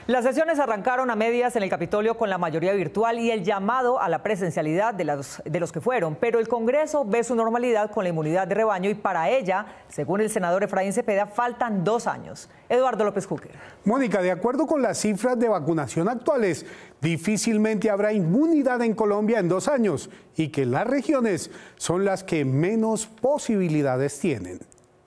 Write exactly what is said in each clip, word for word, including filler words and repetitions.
Las sesiones arrancaron a medias en el Capitolio con la mayoría virtual y el llamado a la presencialidad de los, de los que fueron, pero el Congreso ve su normalidad con la inmunidad de rebaño y para ella, según el senador Efraín Cepeda, faltan dos años. Eduardo López Júquer. Mónica, de acuerdo con las cifras de vacunación actuales, difícilmente habrá inmunidad en Colombia en dos años y que las regiones son las que menos posibilidades tienen.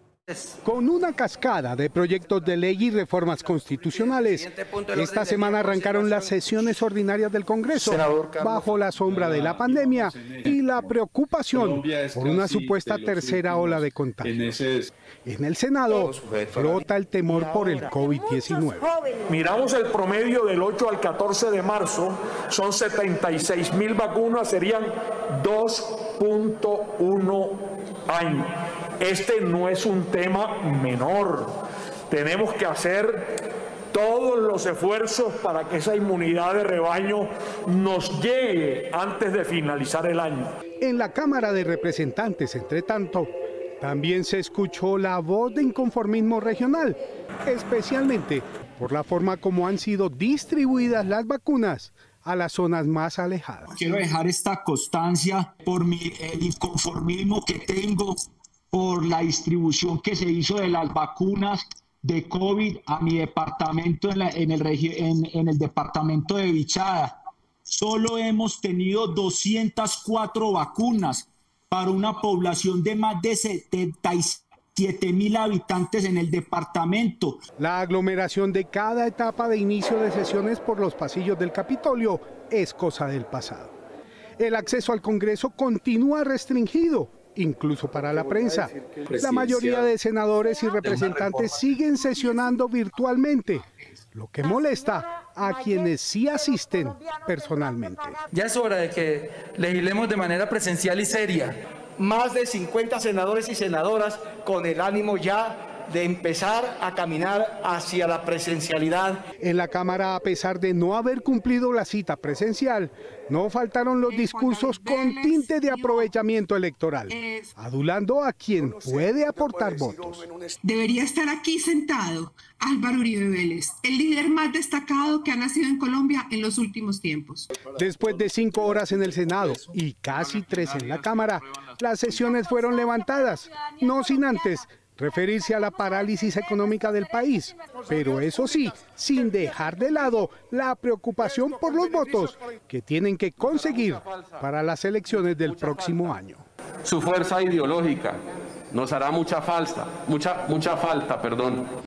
Con una cascada de proyectos de ley y reformas constitucionales, esta semana arrancaron las sesiones ordinarias del Congreso bajo la sombra de la pandemia y la preocupación por una supuesta tercera ola de contagios. En el Senado flota el temor por el COVID diecinueve. Miramos el promedio del ocho al catorce de marzo, son setenta y seis mil vacunas, serían dos punto uno años. Este no es un tema menor. Tenemos que hacer todos los esfuerzos para que esa inmunidad de rebaño nos llegue antes de finalizar el año. En la Cámara de Representantes, entre tanto, también se escuchó la voz de inconformismo regional, especialmente por la forma como han sido distribuidas las vacunas a las zonas más alejadas. Quiero dejar esta constancia por mi, el inconformismo que tengo por la distribución que se hizo de las vacunas de COVID a mi departamento en, la, en, el, en, en el departamento de Bichada. Solo hemos tenido doscientas cuatro vacunas para una población de más de setenta y siete mil habitantes en el departamento. La aglomeración de cada etapa de inicio de sesiones por los pasillos del Capitolio es cosa del pasado. El acceso al Congreso continúa restringido, incluso para la prensa. La mayoría de senadores y representantes siguen sesionando virtualmente, lo que molesta a quienes sí asisten personalmente. Ya es hora de que legislemos de manera presencial y seria. Más de cincuenta senadores y senadoras con el ánimo ya de empezar a caminar hacia la presencialidad. En la Cámara, a pesar de no haber cumplido la cita presencial, no faltaron los discursos con tinte de aprovechamiento electoral, adulando a quien puede aportar votos. Debería estar aquí sentado Álvaro Uribe Vélez, el líder más destacado que ha nacido en Colombia en los últimos tiempos. Después de cinco horas en el Senado y casi tres en la Cámara, las sesiones fueron levantadas, no sin antes referirse a la parálisis económica del país, pero eso sí, sin dejar de lado la preocupación por los votos que tienen que conseguir para las elecciones del próximo año. Su fuerza ideológica nos hará mucha falta, mucha, mucha falta, perdón.